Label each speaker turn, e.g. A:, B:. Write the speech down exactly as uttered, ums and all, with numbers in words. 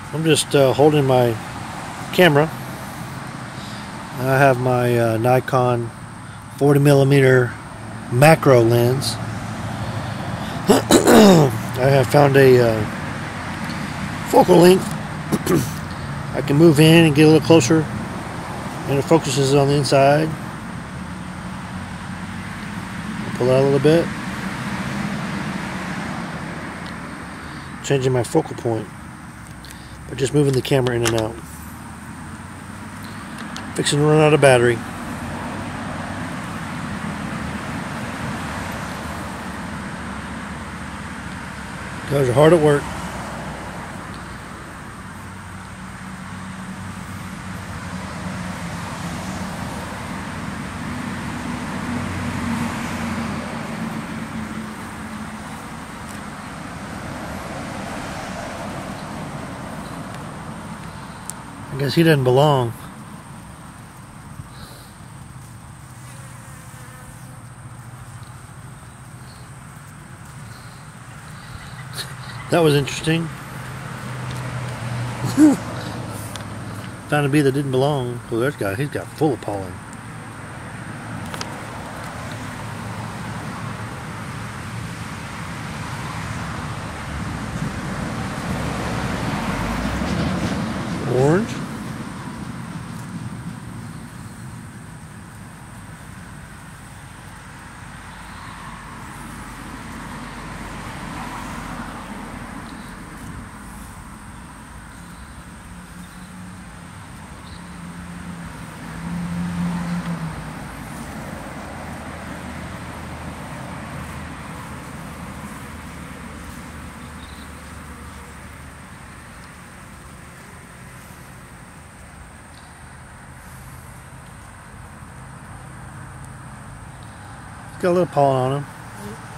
A: I'm just uh, holding my camera. I have my uh, Nikon forty millimeter macro lens. I have found a uh, focal length. I can move in and get a little closer, and it focuses on the inside. Pull out a little bit, changing my focal point, but just moving the camera in and out. Fixing to run out of battery. Guys are hard at work. I guess he doesn't belong. That was interesting. Found a bee that didn't belong. Oh, that guy, he's got full of pollen. Orange. Got a little pollen on him.